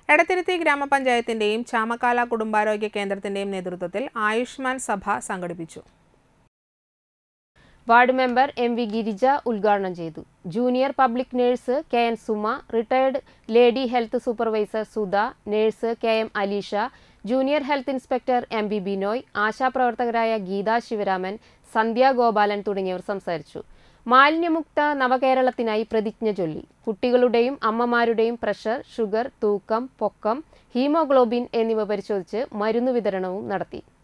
എടത്തിരുത്തി ഗ്രാമപഞ്ചായത്തിന്റെയും ചാമക്കാല കുടുംബാരോഗ്യ കേന്ദ്രത്തിന്റെയും നേതൃത്വത്തിൽ ആയുഷ്മാൻ സഭ സംഘടിപ്പിച്ചു. Ward member MV. ഗിരിജ ഉദ്ഘാടനം ചെയ്തു. Junior public nurse K N. Suma, retired lady health supervisor Sudha, nurse K M. Aleesha, junior health inspector M B. Binoy, ആശാപ്രവർത്തകരായ ഗീത ശിവരാമൻ, സന്ധ്യ ഗോപാലൻ തുടങ്ങിയവർ സംസാരിച്ചു. മാലിന്യമുക്ത നവകേരളത്തിനായി പ്രതിജ്ഞ ചൊല്ലി. കുട്ടികളുടെയും അമ്മമാരുടെയും പ്രഷർ, ഷുഗർ, തൂക്കം, പൊക്കം, ഹീമോഗ്ലോബിൻ എന്നിവ പരിശോധിച്ച് മരുന്ന് വിതരണവും നടത്തി.